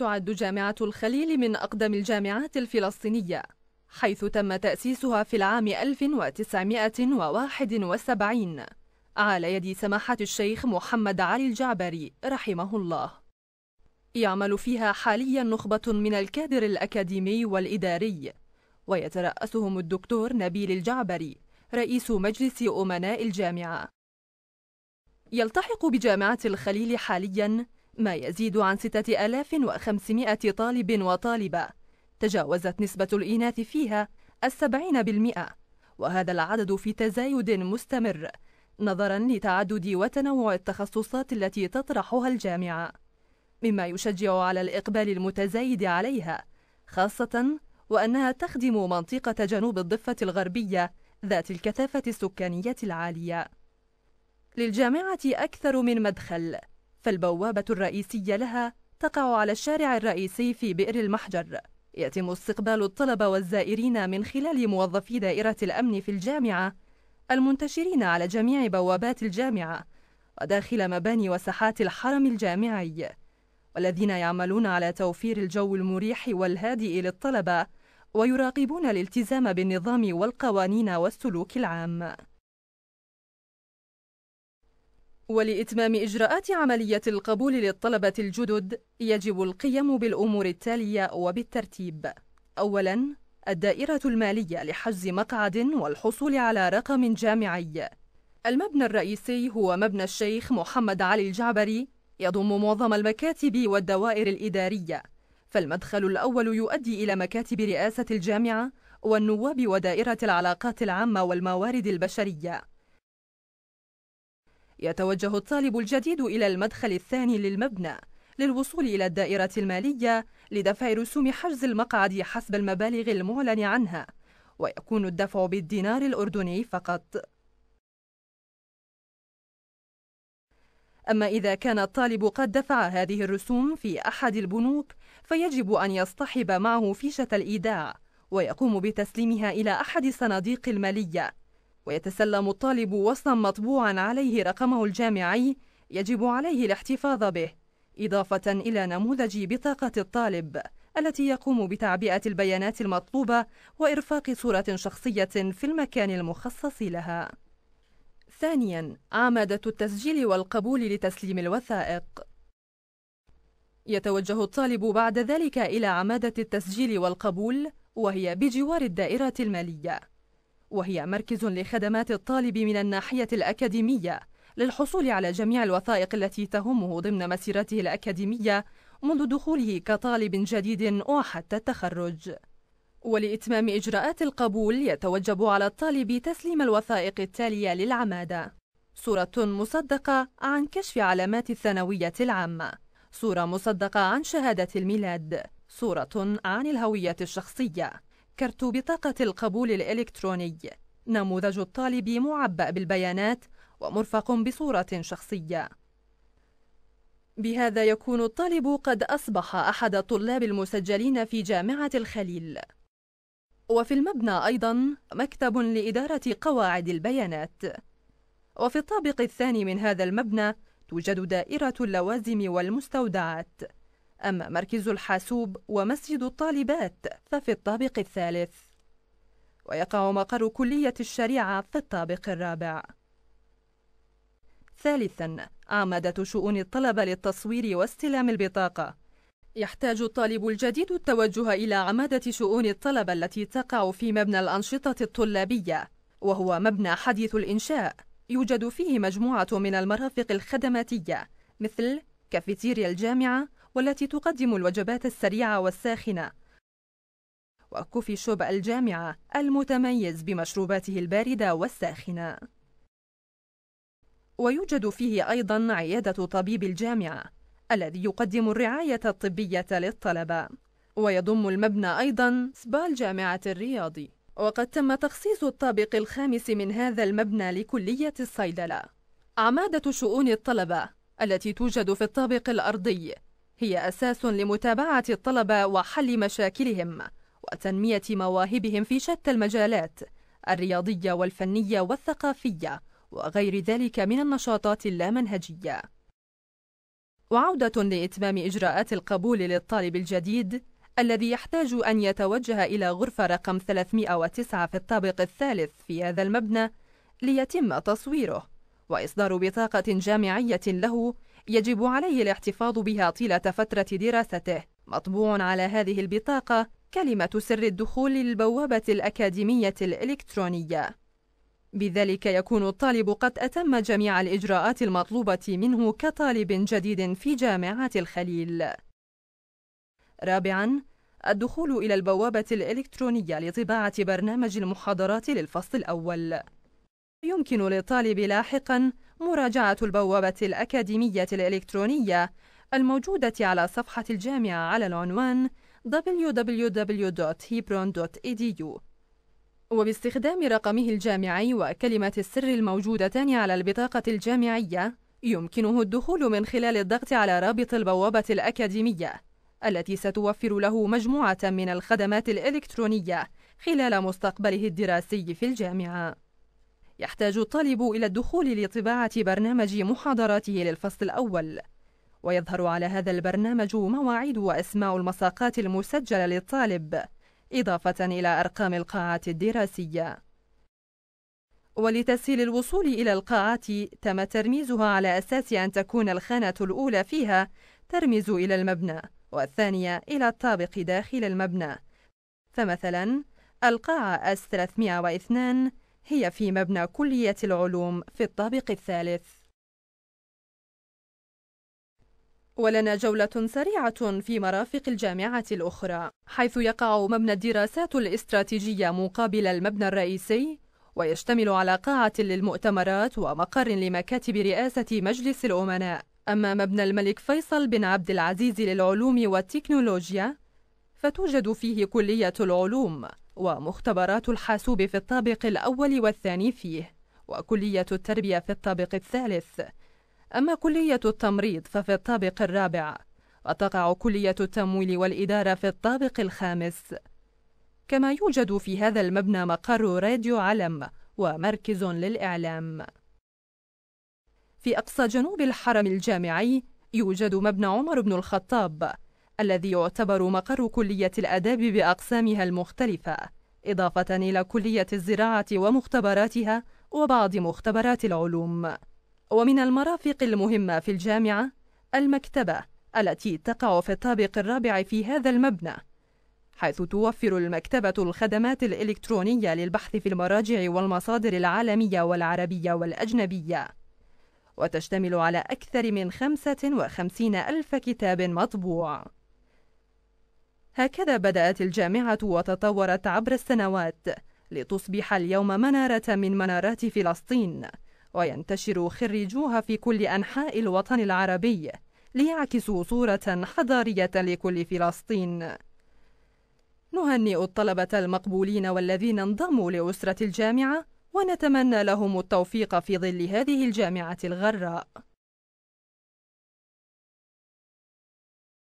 تعد جامعة الخليل من أقدم الجامعات الفلسطينية، حيث تم تأسيسها في العام 1971 على يد سماحة الشيخ محمد علي الجعبري رحمه الله. يعمل فيها حاليا نخبة من الكادر الأكاديمي والإداري، ويترأسهم الدكتور نبيل الجعبري رئيس مجلس أمناء الجامعة. يلتحق بجامعة الخليل حاليا ما يزيد عن 6500 طالب وطالبة، تجاوزت نسبة الإناث فيها 70%، وهذا العدد في تزايد مستمر نظرا لتعدد وتنوع التخصصات التي تطرحها الجامعة، مما يشجع على الإقبال المتزايد عليها، خاصة وأنها تخدم منطقة جنوب الضفة الغربية ذات الكثافة السكانية العالية. للجامعة أكثر من مدخل، فالبوابة الرئيسية لها تقع على الشارع الرئيسي في بئر المحجر. يتم استقبال الطلبة والزائرين من خلال موظفي دائرة الأمن في الجامعة المنتشرين على جميع بوابات الجامعة وداخل مباني وساحات الحرم الجامعي، والذين يعملون على توفير الجو المريح والهادئ للطلبة ويراقبون الالتزام بالنظام والقوانين والسلوك العام. ولإتمام إجراءات عملية القبول للطلبة الجدد يجب القيام بالأمور التالية وبالترتيب. أولاً، الدائرة المالية لحجز مقعد والحصول على رقم جامعي. المبنى الرئيسي هو مبنى الشيخ محمد علي الجعبري، يضم معظم المكاتب والدوائر الإدارية، فالمدخل الأول يؤدي إلى مكاتب رئاسة الجامعة والنواب ودائرة العلاقات العامة والموارد البشرية. يتوجه الطالب الجديد إلى المدخل الثاني للمبنى للوصول إلى الدائرة المالية لدفع رسوم حجز المقعد حسب المبالغ المعلن عنها، ويكون الدفع بالدينار الأردني فقط. أما إذا كان الطالب قد دفع هذه الرسوم في أحد البنوك فيجب أن يصطحب معه فيشة الإيداع ويقوم بتسليمها إلى أحد صناديق المالية، ويتسلم الطالب وصلا مطبوعا عليه رقمه الجامعي يجب عليه الاحتفاظ به، إضافة إلى نموذج بطاقة الطالب التي يقوم بتعبئة البيانات المطلوبة وإرفاق صورة شخصية في المكان المخصص لها. ثانياً، عمادة التسجيل والقبول لتسليم الوثائق. يتوجه الطالب بعد ذلك إلى عمادة التسجيل والقبول، وهي بجوار الدائرة المالية، وهي مركز لخدمات الطالب من الناحية الأكاديمية للحصول على جميع الوثائق التي تهمه ضمن مسيرته الأكاديمية منذ دخوله كطالب جديد وحتى التخرج. ولإتمام إجراءات القبول يتوجب على الطالب تسليم الوثائق التالية للعمادة: صورة مصدقة عن كشف علامات الثانوية العامة، صورة مصدقة عن شهادة الميلاد، صورة عن الهوية الشخصية، كرت بطاقة القبول الإلكتروني، نموذج الطالب معبأ بالبيانات ومرفق بصورة شخصية. بهذا يكون الطالب قد أصبح أحد الطلاب المسجلين في جامعة الخليل. وفي المبنى أيضاً مكتب لإدارة قواعد البيانات. وفي الطابق الثاني من هذا المبنى توجد دائرة اللوازم والمستودعات. أما مركز الحاسوب ومسجد الطالبات ففي الطابق الثالث. ويقع مقر كلية الشريعة في الطابق الرابع. ثالثاً، عمادة شؤون الطلبة للتصوير واستلام البطاقة. يحتاج الطالب الجديد التوجه إلى عمادة شؤون الطلبة التي تقع في مبنى الأنشطة الطلابية، وهو مبنى حديث الإنشاء يوجد فيه مجموعة من المرافق الخدماتية مثل كافيتيريا الجامعة والتي تقدم الوجبات السريعة والساخنة، وكوفي شوب الجامعة المتميز بمشروباته الباردة والساخنة. ويوجد فيه أيضاً عيادة طبيب الجامعة الذي يقدم الرعاية الطبية للطلبة. ويضم المبنى أيضاً سبا الجامعة الرياضي. وقد تم تخصيص الطابق الخامس من هذا المبنى لكلية الصيدلة. عمادة شؤون الطلبة التي توجد في الطابق الأرضي هي أساس لمتابعة الطلبة وحل مشاكلهم وتنمية مواهبهم في شتى المجالات الرياضية والفنية والثقافية وغير ذلك من النشاطات اللامنهجية. وعودة لإتمام إجراءات القبول للطالب الجديد الذي يحتاج أن يتوجه إلى غرفة رقم 309 في الطابق الثالث في هذا المبنى ليتم تصويره، وإصدار بطاقة جامعية له يجب عليه الاحتفاظ بها طيلة فترة دراسته. مطبوع على هذه البطاقة كلمة سر الدخول للبوابة الأكاديمية الإلكترونية. بذلك يكون الطالب قد أتم جميع الإجراءات المطلوبة منه كطالب جديد في جامعة الخليل. رابعاً، الدخول إلى البوابة الإلكترونية لطباعة برنامج المحاضرات للفصل الأول. يمكن للطالب لاحقاً مراجعة البوابة الأكاديمية الإلكترونية الموجودة على صفحة الجامعة على العنوان www.hebron.edu، وباستخدام رقمه الجامعي وكلمة السر الموجودتان على البطاقة الجامعية يمكنه الدخول من خلال الضغط على رابط البوابة الأكاديمية التي ستوفر له مجموعة من الخدمات الإلكترونية خلال مستقبله الدراسي في الجامعة. يحتاج الطالب إلى الدخول لطباعة برنامج محاضراته للفصل الأول، ويظهر على هذا البرنامج مواعيد وأسماء المساقات المسجلة للطالب، إضافة إلى أرقام القاعات الدراسية. ولتسهيل الوصول إلى القاعات تم ترميزها على أساس أن تكون الخانة الأولى فيها ترمز إلى المبنى والثانية إلى الطابق داخل المبنى، فمثلا القاعة S302 هي في مبنى كلية العلوم في الطابق الثالث. ولنا جولة سريعة في مرافق الجامعة الأخرى، حيث يقع مبنى الدراسات الاستراتيجية مقابل المبنى الرئيسي، ويشتمل على قاعة للمؤتمرات ومقر لمكاتب رئاسة مجلس الأمناء. أما مبنى الملك فيصل بن عبد العزيز للعلوم والتكنولوجيا فتوجد فيه كلية العلوم ومختبرات الحاسوب في الطابق الأول والثاني فيه، وكلية التربية في الطابق الثالث. أما كلية التمريض ففي الطابق الرابع، وتقع كلية التمويل والإدارة في الطابق الخامس. كما يوجد في هذا المبنى مقر راديو علم ومركز للإعلام. في أقصى جنوب الحرم الجامعي يوجد مبنى عمر بن الخطاب الذي يعتبر مقر كلية الآداب بأقسامها المختلفة، إضافة إلى كلية الزراعة ومختبراتها وبعض مختبرات العلوم. ومن المرافق المهمة في الجامعة المكتبة التي تقع في الطابق الرابع في هذا المبنى، حيث توفر المكتبة الخدمات الإلكترونية للبحث في المراجع والمصادر العالمية والعربية والأجنبية، وتشتمل على أكثر من 55,000 كتاب مطبوع. هكذا بدأت الجامعة وتطورت عبر السنوات لتصبح اليوم منارة من منارات فلسطين، وينتشر خريجوها في كل أنحاء الوطن العربي ليعكسوا صورة حضارية لكل فلسطين. نهنئ الطلبة المقبولين والذين انضموا لأسرة الجامعة، ونتمنى لهم التوفيق في ظل هذه الجامعة الغراء.